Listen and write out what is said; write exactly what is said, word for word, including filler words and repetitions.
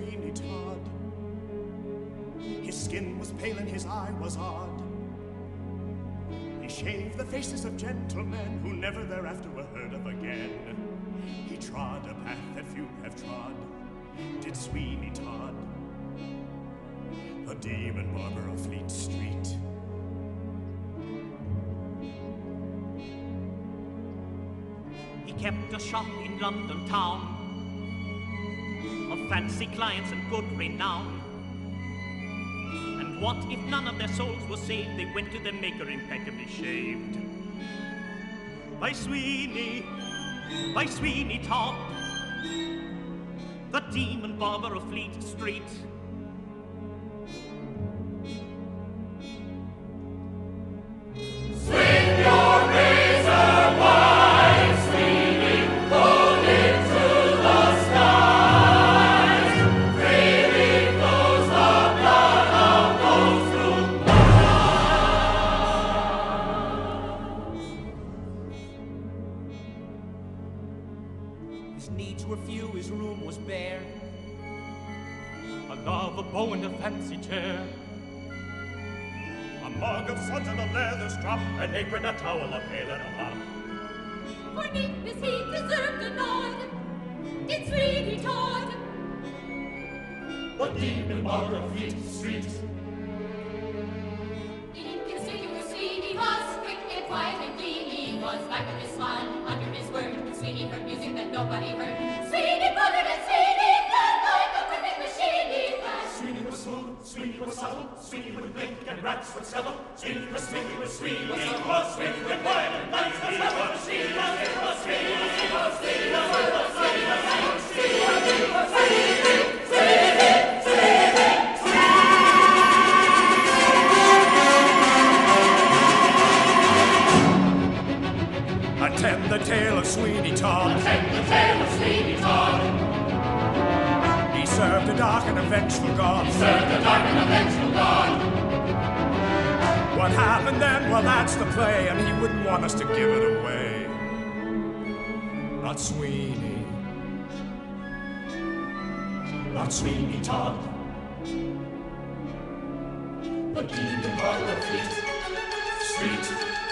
Sweeney Todd. His skin was pale and his eye was odd. He shaved the faces of gentlemen who never thereafter were heard of again. He trod a path that few have trod, did Sweeney Todd, the demon barber of Fleet Street. He kept a shop in London town of fancy clients and good renown. And what if none of their souls were saved? They went to their maker impeccably shaved. By Sweeney, by Sweeney Todd, the demon barber of Fleet Street. His needs were few, his room was bare. A lavabo and a fancy chair. A mug of suds and a leather strop, an apron, a towel, a pail, and a mop. For neatness he deserved a nod. Did Sweeney Todd, The demon barber of Fleet Street. Inconspicuous Sweeney was, quick and quiet and clean. He was back with his smile under his word. Sweeney heard music that nobody heard. Sweeney bothered and Sweeney felt like a perfect machine. He flashed. Sweeney was smooth, Sweeney was subtle, Sweeney would blink and rats would settle. Sweeney was Sweeney was Sweeney was Sweeney was Sweeney with wine and nights was never. Sweeney was Sweeney was Sweeney was Sweeney was Sweeney was Sweeney was Sweeney was Sweeney was Sweeney was Sweeney. Attend the tale of Sweeney Todd. Attend the tale of Sweeney Todd. He served a dark and a vengeful God. He served a dark and a vengeful God. What happened then? Well, that's the play, and he wouldn't want us to give it away. Not Sweeney. Not Sweeney Todd. The demon barber of Fleet Street.